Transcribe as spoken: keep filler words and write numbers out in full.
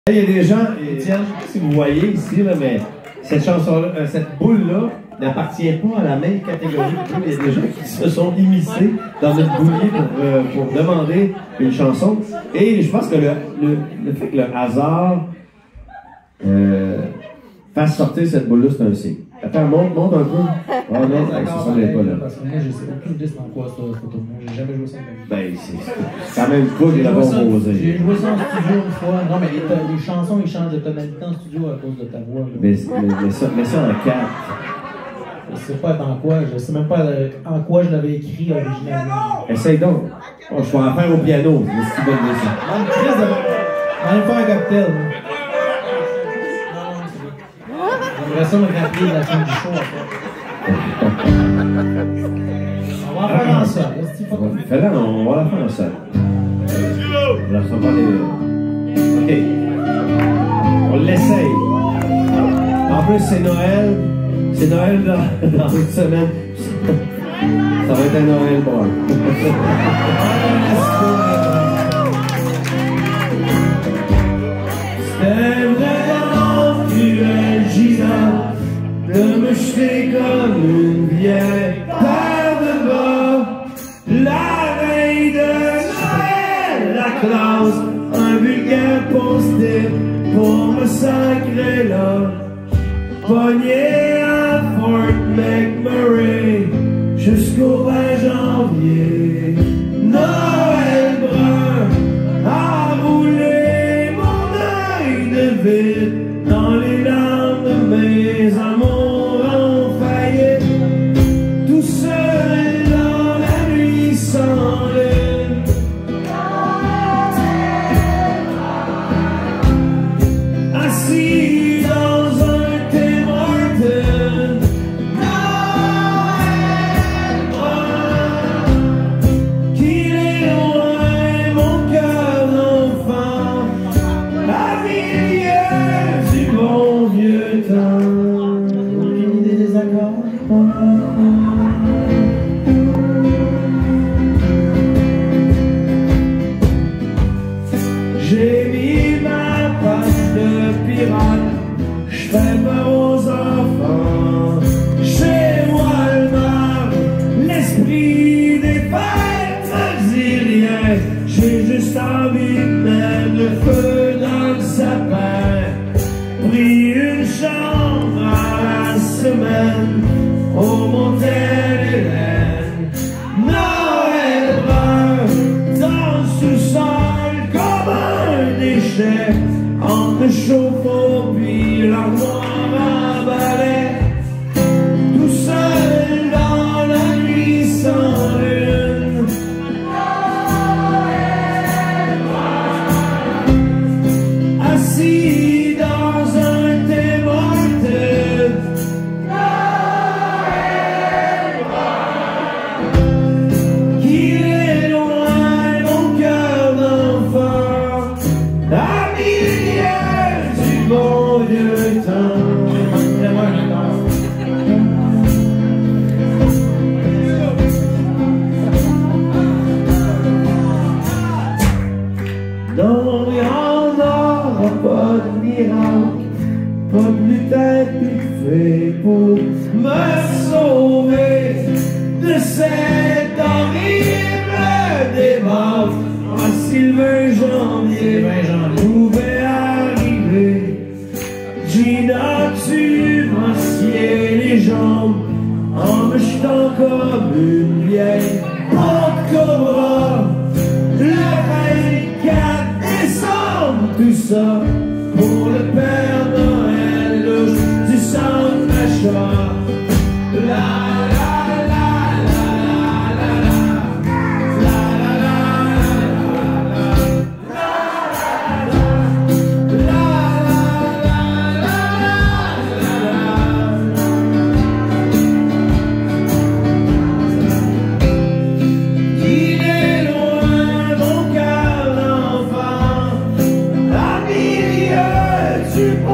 Il y a des gens, Étienne, je ne sais pas si vous voyez ici, là, mais cette chanson-là, euh, cette boule-là n'appartient pas à la même catégorie. Il y a des gens qui se sont immiscés dans notre boulier pour, euh, pour demander une chanson. Et je pense que le, le, le fait que le hasard euh, fasse sortir cette boule-là, c'est un signe. Attends, monte, monte un peu. Oh non, ça ne n'est pas là. Parce que moi, je sais aucune idée c'est en quoi ça, photo. Moi, j'ai jamais joué ça en même. Ben, c'est quand même cool de l'avoir posé. J'ai joué ça en studio une fois. Non, mais les, les chansons, ils changent de tonalité en studio à cause de ta voix. Là. Mais, mais, mais, ça, mais ça en quatre. Je sais pas en quoi, je sais même pas en quoi je l'avais écrit originalement. Essaye donc. Oh, je vais en faire au piano. C'est ce qui donne ça. Dans le crise de. On va faire un cocktail. J'aimerais ça me rappeler la fin du show après. On va en faire en sol. Fais-le, on va la faire en sol. On la fera pas les. Ok. On l'essaye. En plus, c'est Noël. C'est Noël dans, dans une semaine. Ça va être un Noël bon. C'était vraiment cruel, Gina, de me jeter comme une vieille paire de bas. La veille de Noël, la classe, un vulgaire post-it pour me sacrer là. Pogné à Fort McMurray jusqu'au vingt janvier. Noël brun a roulé mon œil de vide dans les larmes de mes amours en faillite. Tout seul dans la nuit sans lune. Assis dans un j'ai mis ma patte de pirate, j'fais peur aux enfants. Chez Walmart, l'esprit des fêtes me dit rien. J'ai juste envie de mettre le feu dans le sapin. Pris une chambre à la semaine au motel Hélène. Noël brun dans le sous-sol comme un déchet, entre le chauffe-eau puis l'armoire à balai. Tout seul dans la nuit sans lune. Assis dans un thé mortel. Qu'il est loin mon cœur d'enfant, à milieu du bon vieux temps. Non, il n'y en aura pas de miracle, pas de lutin plus fait pour me sauver de cette horrible démarche. Ah, si le vingt janvier pouvait arriver, Gina, tu m'as scié les jambes en me jetant comme une vieille porte cobra. Le vingt-quatre décembre, tout ça pour le Père Noël du centre d'achat. La la la la la la la il est loin mon cœur d'enfant, à milieu du